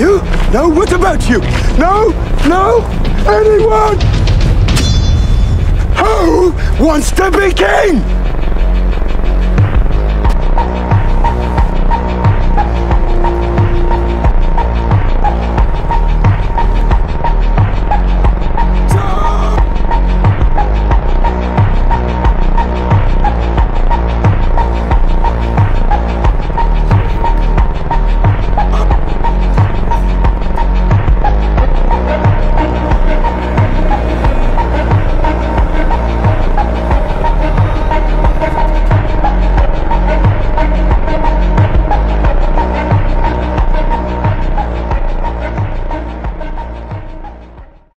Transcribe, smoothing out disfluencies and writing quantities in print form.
You? No, what about you? No, no, anyone? Who wants to be king?